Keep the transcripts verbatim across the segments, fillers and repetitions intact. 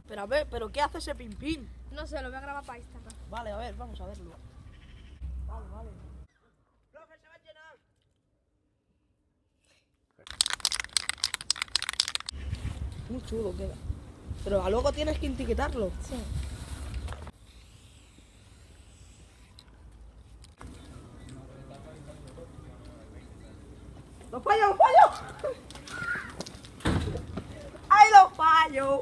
Pero a ver, ¿pero qué hace ese pin pin? No sé, lo voy a grabar para Instagram. Vale, a ver, vamos a verlo. Vale, vale. ¡Profe, se va a llenar! Muy chulo queda. Pero a luego tienes que etiquetarlo. Sí. ¡Lo fallo, lo fallo! ¡Ay, lo fallo!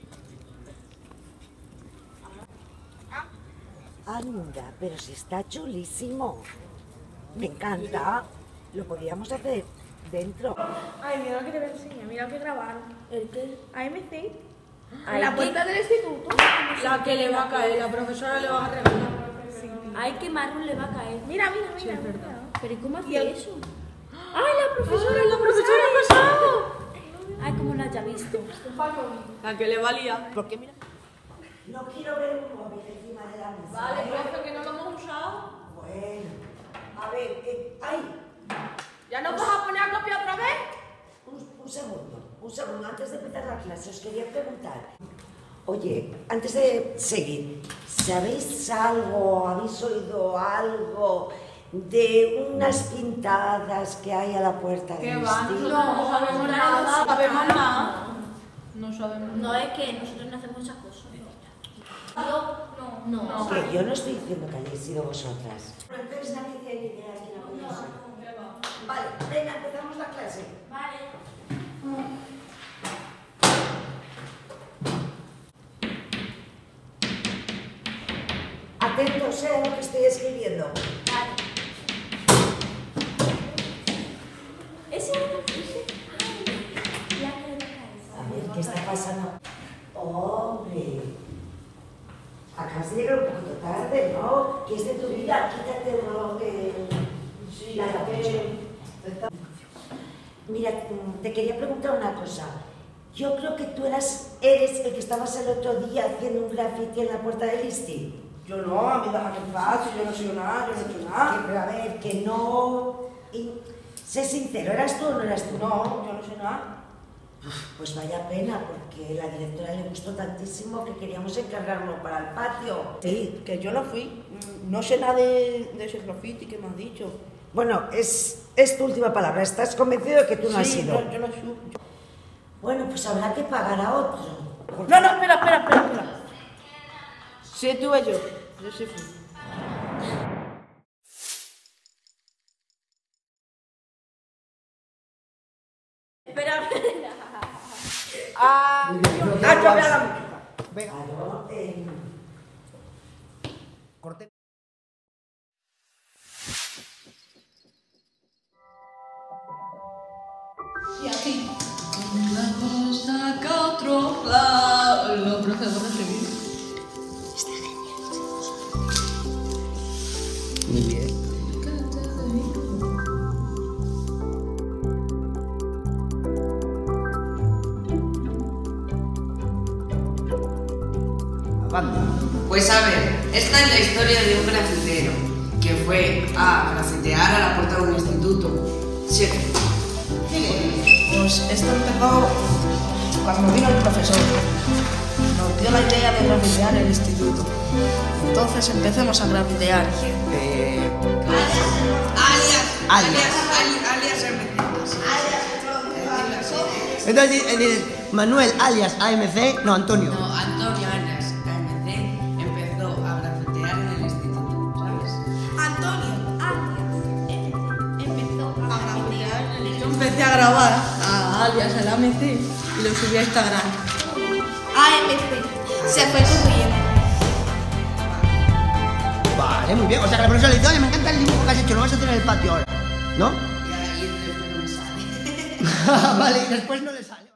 Anda, pero si está chulísimo. Me encanta. Lo podríamos hacer dentro. Ay, mira lo que te voy a enseñar, mira lo que grabaron. ¿El qué? A M C. Hay La que- puerta del instituto. La que le va a caer, la profesora le va a regalar. Ay, qué marrón le va a caer. Mira, mira, mira. mira. Pero ¿y cómo Y el- hace eso? ¡Ay, la profesora! ¡Ay, la profesora ha pasado! Ay, cómo la haya visto. La que le valía. ¿Por qué mira? No quiero ver un móvil encima de la mesa. Vale, ¿eh? profe, que no lo hemos usado. Bueno. A ver, eh, ¡ay! ¿Ya nos vas a poner a copiar otra vez? Un, un segundo, un segundo. Antes de empezar la clase, os quería preguntar. Oye, antes de seguir, ¿sabéis algo, habéis oído algo de unas pintadas que hay a la puerta ¿Qué del va? instituto? Nosotros no sabemos nada, no sabemos nada. No sabemos No nada. es que nosotros no hacemos esas cosas. Yo, no. No. Que yo no estoy diciendo que hayáis sido vosotras. Pero entonces nadie tiene ni idea de quién ha podido ser. Vale, venga, empezamos la clase. Vale. Atentos a lo que estoy escribiendo. Vale. Ese, ese. Ay, ya que le va a caer. A ver, ¿qué está pasando? Hombre, acabas de llegar un poquito tarde, ¿no? ¿Qué es de tu vida? Quítate lo que... la que... Mira, te quería preguntar una cosa. Yo creo que tú eras, eres el que estabas el otro día haciendo un graffiti en la puerta del Isti. Yo no, a mí déjame en paz, yo no soy nada, yo no he hecho nada. Pero a ver, que no... y- sé sincero, ¿eras tú o no eras tú? No, yo no sé nada. Pues vaya pena, porque la directora le gustó tantísimo que queríamos encargarlo para el patio. Sí, que yo no fui. No sé nada de, de ese graffiti que me has dicho. Bueno, es, es tu última palabra. ¿Estás convencido de que tú no has Sí, sido? no, yo no soy. Bueno, pues habrá que pagar a otro. No, no, espera, espera, espera, espera. Sí, tú y yo. Yo sí fui. Espera, espera. Ah, ah, cambia la música. Venga. Claro, eh, Corte. Y aquí. Una cosa que otro lado. Lo procedo a recibir. Muy bien. Banda. Pues a ver, esta es la historia de un grafitero que fue a grafitear a la puerta de un instituto. Sí. Pues esto empezó cuando vino el profesor. Nos dio la idea de grafitear el instituto. Entonces empezamos a grafitear. Eh, Alias. Alias. Alias. ali- Alias M C. entonces, eh, eh, Manuel alias A M C, no, Antonio. No, Antonio alias A M C empezó a grafitear en el instituto, ¿sabes? Antonio, alias, empezó a grafitear en el Yo empecé a grabar a alias el A M C y lo subí a Instagram. A M C. Se fue corriendo. Vale, muy bien. O sea que la profesora le dice, oye, me encanta el dibujo que has hecho, lo vas a hacer en el patio ahora. ¿No? Y ahí después no me sale. Vale, y después no le sale.